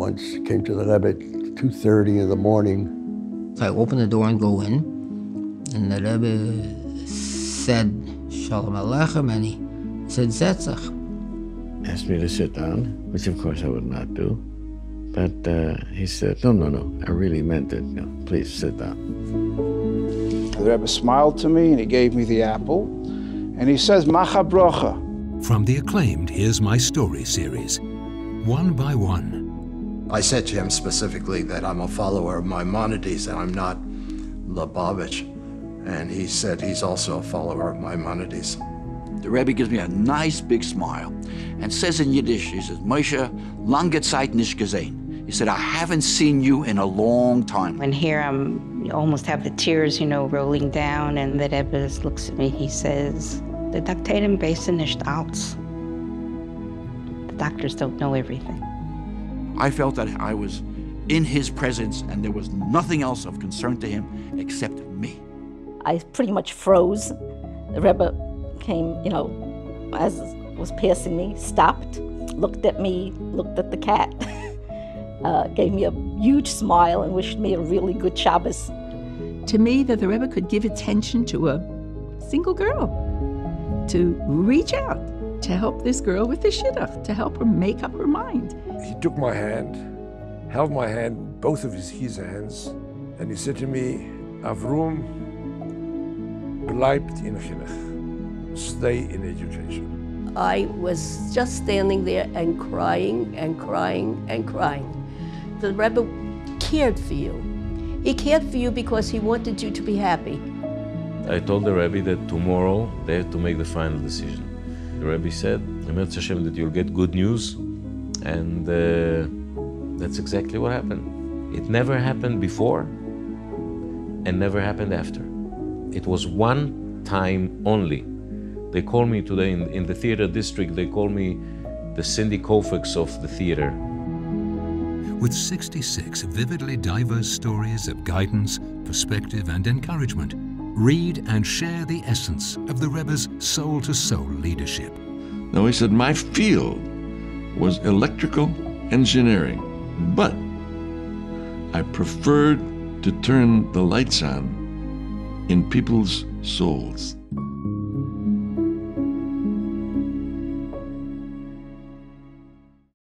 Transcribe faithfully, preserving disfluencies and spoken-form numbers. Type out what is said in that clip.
once came to the Rebbe at two thirty in the morning. So I opened the door and go in, and the Rebbe said, Shalom Aleichem, and he said, Zetzach. Asked me to sit down, which of course I would not do. But uh, he said, no, no, no, I really meant it. You know, please sit down. The Rebbe smiled to me and he gave me the apple. And he says, Macha brocha. From the acclaimed Here's My Story series, one by one. I said to him specifically that I'm a follower of Maimonides and I'm not Lubavitch. And he said he's also a follower of Maimonides. The Rebbe gives me a nice big smile and says in Yiddish, he says, Moshe, lange Zeit nicht gesehen. He said, I haven't seen you in a long time. And here I'm, you almost have the tears, you know, rolling down, and the Rebbe looks at me, he says, the Doktoren wissen nicht alles. The doctors don't know everything. I felt that I was in his presence and there was nothing else of concern to him except me. I pretty much froze. The Rebbe came, you know, as was passing me, stopped, looked at me, looked at the cat, uh, gave me a huge smile and wished me a really good Shabbos. To me, that the Rebbe could give attention to a single girl, to reach out, to help this girl with the shidduch, to help her make up her mind. He took my hand, held my hand, both of his, his hands, and he said to me, Avrum, bleibt in chinuch, stay in education. I was just standing there and crying and crying and crying. The Rebbe cared for you. He cared for you because he wanted you to be happy. I told the Rebbe that tomorrow they have to make the final decision. The Rebbe said, Emet Hashem, that you'll get good news, and uh, that's exactly what happened. It never happened before and never happened after. It was one time only. They call me today in, in the theater district, they call me the Cindy Koufax of the theater. With sixty-six vividly diverse stories of guidance, perspective, and encouragement, read and share the essence of the Rebbe's soul-to-soul leadership. Now, he said, my field was electrical engineering, but I preferred to turn the lights on in people's souls.